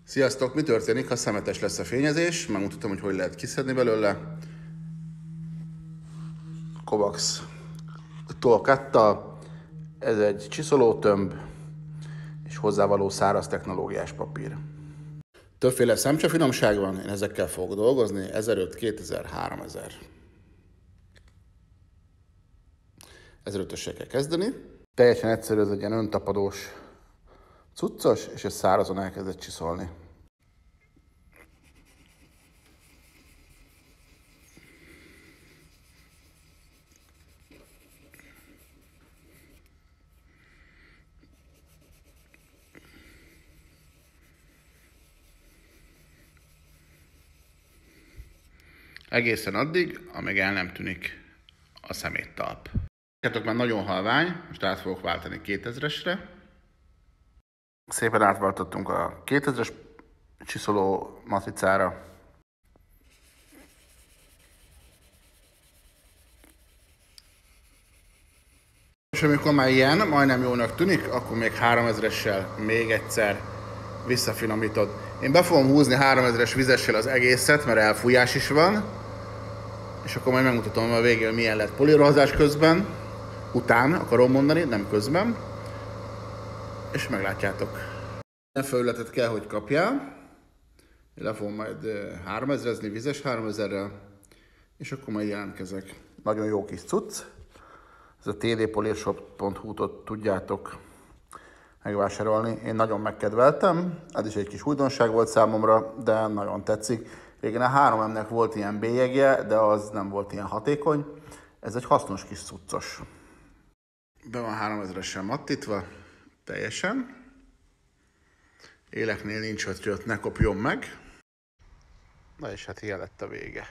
Sziasztok! Mi történik, ha szemetes lesz a fényezés? Megmutatom, hogy lehet kiszedni belőle. Kovacs tolkattal. Ez egy csiszolótömb és hozzávaló száraz technológiás papír. Többféle szemcsefinomság van, én ezekkel fogok dolgozni. 1005, 2000, 3000. 1005-össel kell kezdeni. Teljesen egyszerű, ez egy ilyen öntapadós cuccos, és ez szárazon elkezdett csiszolni. Egészen addig, amíg el nem tűnik a szeméttalp. Látok, már nagyon halvány, most át fogok váltani 2000-esre. Szépen átváltottunk a 2000-es csiszoló matricára. És amikor már ilyen, majdnem jónak tűnik, akkor még 3000-essel még egyszer visszafinomítod. Én be fogom húzni 3000-es vizessel az egészet, mert elfújás is van. És akkor majd megmutatom a végén, milyen lett polírozás közben. Után akarom mondani, nem közben. És meglátjátok. Ilyen felületet kell, hogy kapjál. Én le fogom majd 3000-ezni vizes 3000-rel. És akkor majd jelentkezek. Nagyon jó kis cucc. Ez a tdpoliershop.hu-t tudjátok megvásárolni. Én nagyon megkedveltem. Ez is egy kis újdonság volt számomra, de nagyon tetszik. Régen a 3M-nek volt ilyen bélyegje, de az nem volt ilyen hatékony. Ez egy hasznos kis cuccos. Be van 3000-esen mattítva, teljesen. Éleknél nincs, hogy ott ne kopjon meg. Na és hát ilyen lett a vége.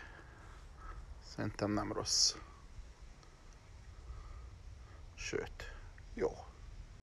Szerintem nem rossz. Sőt, jó.